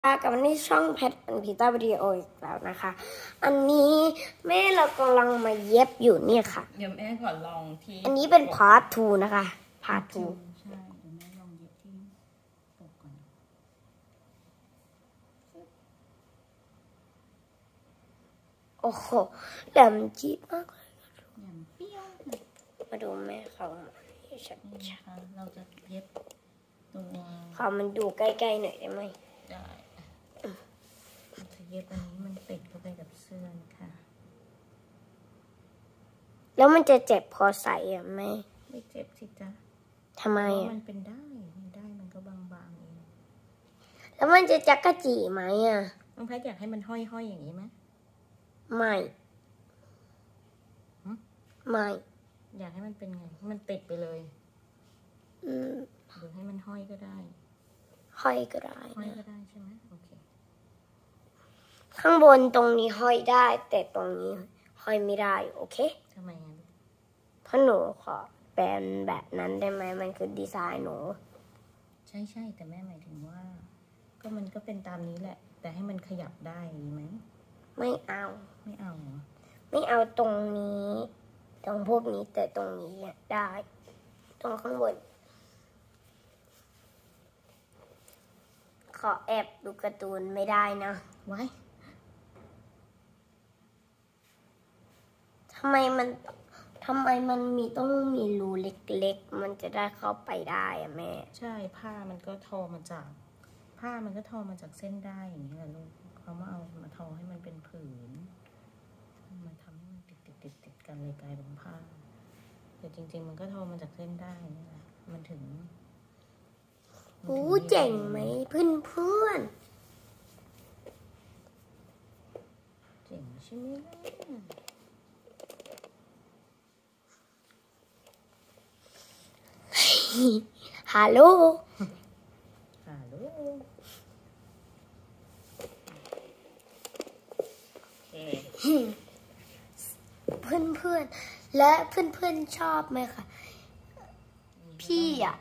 กับวันนี้ช่องแพทอันพีต้าวิดีโออีกแล้วนะคะ อันนี้แม่เรากำลังมาเย็บอยู่เนี่ยค่ะเดี๋ยวแม่ก่อนลองที่อันนี้เป็นพาร์ท 2นะคะพาร์ท 2 ใช่เดี๋ยวแม่ลองเย็บที่ปกก่อนโอ้โหแหลมจี๊ดมากเลยแหลมเปี้ยวมาดูแม่เขาชัดๆเราจะเย็บตัวเขามันดูใกล้ๆหน่อยได้ไหมได้จะเย็บอันนี้มันติดเข้าไปกับเสื้อค่ะแล้วมันจะเจ็บพอใส่อ่ะแม่ไม่เจ็บสิจ๊ะทำไมอ่ะมันเป็นได้มันก็บางๆเองแล้วมันจะจักกะจีไหมอ่ะน้องแพทอยากให้มันห้อยๆอย่างนี้ไหมไม่อยากให้มันเป็นไงมันติดไปเลยหรือให้มันห้อยก็ได้ห้อยก็ได้ห้อยก็ได้ใช่ไหมโอเคข้างบนตรงนี้ห้อยได้แต่ตรงนี้ห้อยไม่ได้โอเคทำไมงั้นเพราะหนูขอเป็นแบบนั้นได้ไหมมันคือดีไซน์หนูใช่แต่แม่หมายถึงว่าก็มันก็เป็นตามนี้แหละแต่ให้มันขยับได้ดีไหมไม่เอาไม่เอาตรงนี้ตรงพวกนี้แต่ตรงนี้ได้ตรงข้างบนขอแอบดูการ์ตูนไม่ได้นะไว้ทำไมมันต้องมีรูเล็กๆมันจะได้เข้าไปได้อะแม่ใช่ผ้ามันก็ทอมาจากเส้นได้อย่างนี้แหละลูกเขามาทอให้มันเป็นผืนมาทำให้มันติดกันเลยกลายเป็นผ้าแต่จริงๆมันก็ทอมาจากเส้นได้นี่แหละมันถึงเจ๋งไหมเพื่อนเจ๋งใช่ไหมล่ะฮัลโหลเพื่อนและเพื่อนชอบไหมคะพี่อ่ะ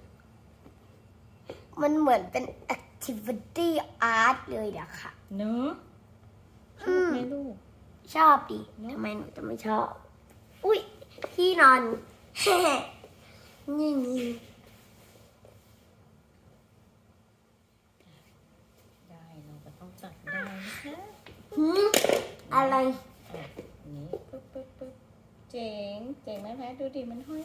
มันเหมือนเป็น activity art เลยอะค่ะเนอะชอบไหมลูกชอบดิทำไมหนูจะไม่ชอบอุ้ยพี่นอนนี่ได้เราก็ต้องตัดได้นะคะอะไรนี้ปึ๊บเจ๋งไหมแพทดูดิมันห้อย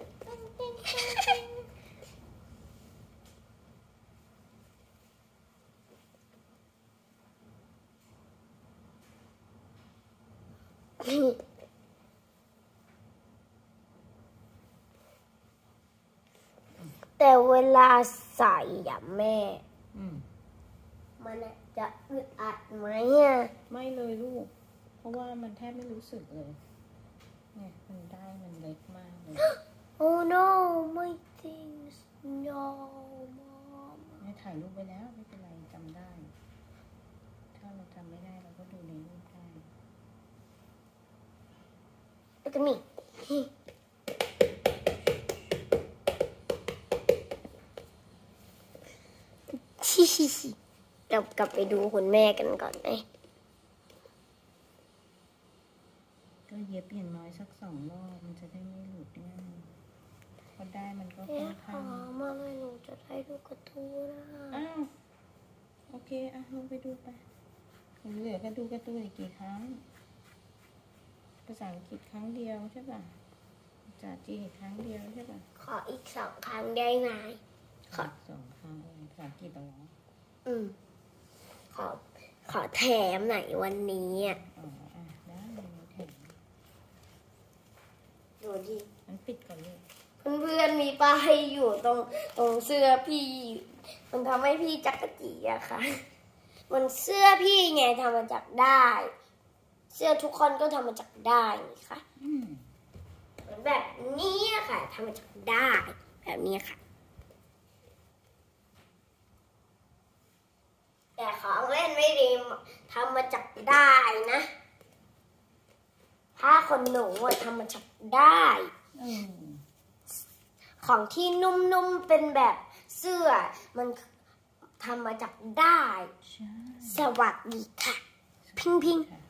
แต่เวลาใส่อะแม่มันจะอึดอัดไหมอะไม่เลยลูกเพราะว่ามันแทบไม่รู้สึกเลยเนี่ยมันเล็กมากเลย Oh no ไม่จริง no แม่ถ่ายรูปไว้แล้วไม่เป็นไรจำได้ถ้าเราจำไม่ได้เราก็ดูในรูปได้ Look at meเรากลับไปดูคุณแม่กันก่อนไหมก็เย็บอย่างน้อยสัก2 รอบมันจะได้ไม่หลุดง่ายพอได้มันก็ค่อนข้างมาเลยหนูจะได้ดูการ์ตูนอ้าวโอเคลงไปดูไปเหลือก็ดูการ์ตูนอีกกี่ครั้งภาษาอังกฤษครั้งเดียวใช่ป่ะภาษาจีนอีกครั้งเดียวใช่ป่ะขออีก2 ครั้งได้ไหมขอ2 ครั้งภาษาอังกฤษเหรอขอแถมไหนวันนี้ได้แถมดูดิมันปิดก่อนเลยเพื่อนมีป้ายอยู่ตรงเสื้อพี่มันทำให้พี่จักรจีอะค่ะมันเสื้อพี่ไงทำมาจากได้เสื้อทุกคนก็ทำมาจากได้ค่ะเหมือนแบบนี้ค่ะทำมาจากได้แบบนี้ค่ะแต่ของเล่นไม่ดีทำมาจากได้นะผ้าขนหนูทำมาจากได้ของที่นุ่มๆเป็นแบบเสื้อมันทำมาจากได้ายใช่สวัสดีค่ะ พิงพิงค่ะ